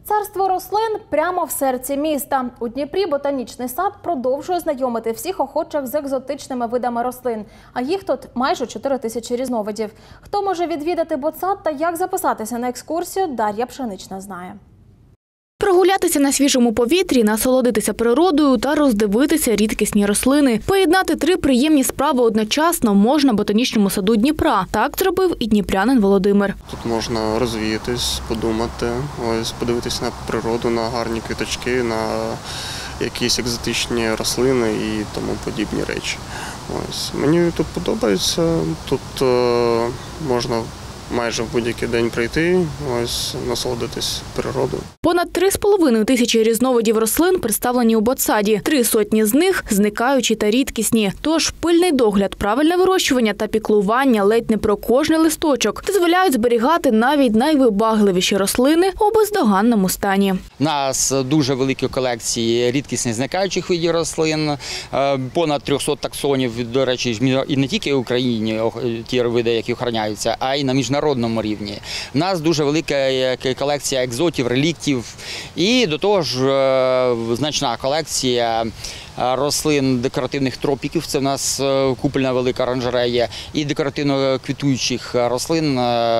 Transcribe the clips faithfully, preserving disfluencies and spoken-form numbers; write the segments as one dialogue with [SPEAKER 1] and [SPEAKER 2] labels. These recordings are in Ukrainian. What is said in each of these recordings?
[SPEAKER 1] Царство рослин прямо в серці міста. У Дніпрі ботанічний сад продовжує знайомити всіх охочих з екзотичними видами рослин. А їх тут майже чотири тисячі різновидів. Хто може відвідати ботсад та як записатися на екскурсію, Дар'я Пшенична знає.
[SPEAKER 2] Прогулятися на свіжому повітрі, насолодитися природою та роздивитися рідкісні рослини. Поєднати три приємні справи одночасно можна в ботанічному саду Дніпра. Так зробив і дніпрянин Володимир.
[SPEAKER 3] Тут можна розвіятись, подумати, ось подивитися на природу, на гарні квіточки, на якісь екзотичні рослини і тому подібні речі. Ось мені тут подобається. Тут е, можна майже в будь-який день прийти, ось насолодитись природою.
[SPEAKER 2] Понад три з половиною тисячі різновидів рослин представлені у ботсаді. Три сотні з них зникаючі та рідкісні. Тож пильний догляд, правильне вирощування та піклування ледь не про кожний листочок дозволяють зберігати навіть найвибагливіші рослини у бездоганному стані.
[SPEAKER 4] У нас дуже великі колекції рідкісних зникаючих видів рослин, понад триста таксонів, до речі, і не тільки в Україні ті види, які охороняються, а й на міжнародному рівні. У нас дуже велика колекція екзотів, реліктів і до того ж значна колекція рослин декоративних тропіків. Це в нас купольна велика оранжерея і декоративно-квітуючих рослин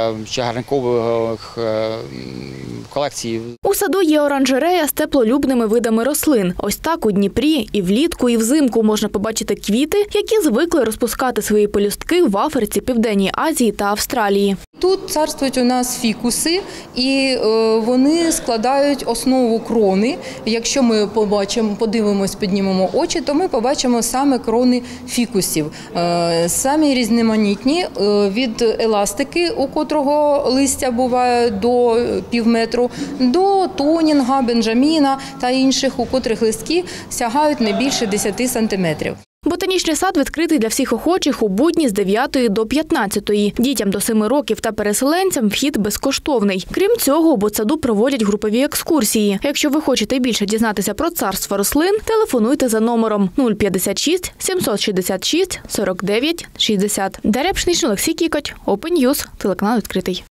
[SPEAKER 4] чагарникових колекцій.
[SPEAKER 2] У саду є оранжерея з теплолюбними видами рослин. Ось так у Дніпрі і влітку, і взимку можна побачити квіти, які звикли розпускати свої пелюстки в Африці, Південній Азії та Австралії.
[SPEAKER 5] Тут царствують у нас фікуси, і вони складають основу крони. Якщо ми побачимо, подивимось, піднімемо очі, то ми побачимо саме крони фікусів. Самі різноманітні, від еластики, у котрого листя буває до півметру, до тонінга, бенджаміна та інших, у котрих листки сягають не більше десяти сантиметрів.
[SPEAKER 2] Ботанічний сад відкритий для всіх охочих у будні з дев'ятої до п'ятнадцятої. Дітям до семи років та переселенцям вхід безкоштовний. Крім цього, у ботсаду проводять групові екскурсії. Якщо ви хочете більше дізнатися про царство рослин, телефонуйте за номером нуль п'ятдесят шість сімсот шістдесят шість сорок дев'ять шістдесят. Дар'я Пшенична, Олексій Кікоть, Open News, телеканал відкритий.